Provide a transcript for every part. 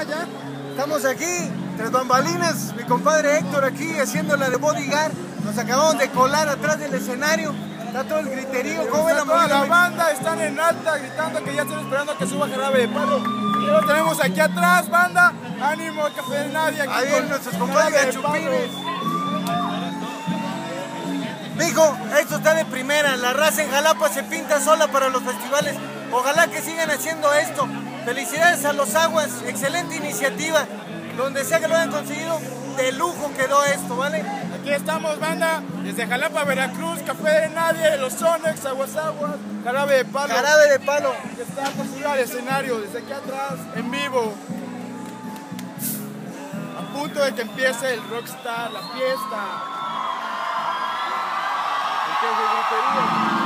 ya. Estamos aquí, tras bambalinas, mi compadre Héctor aquí haciendo la de bodyguard. Nos acabamos de colar atrás del escenario. Está todo el griterío. ¿Cómo ven Toda la banda están en alta gritando que ya están esperando que suba Jarabe de Palo. Y lo tenemos aquí atrás, banda. Ánimo, Café de Nadie. Aquí ahí vienen nuestros compadres Jarabe de chupines. Palo. Mijo, esto está de primera. La raza en Jalapa se pinta sola para los festivales. Ojalá que sigan haciendo esto. Felicidades a los Aguas. Excelente iniciativa. Donde sea que lo hayan conseguido, de lujo quedó esto, ¿vale? Aquí estamos, banda. Desde Jalapa, Veracruz, Café de Nadie, Los Sonex, Aguas, Jarabe de Palo. Jarabe de Palo. Que está por subir al escenario, desde aquí atrás, en vivo. A punto de que empiece el Rockstar, la fiesta. El que se gritería.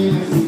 Thank you.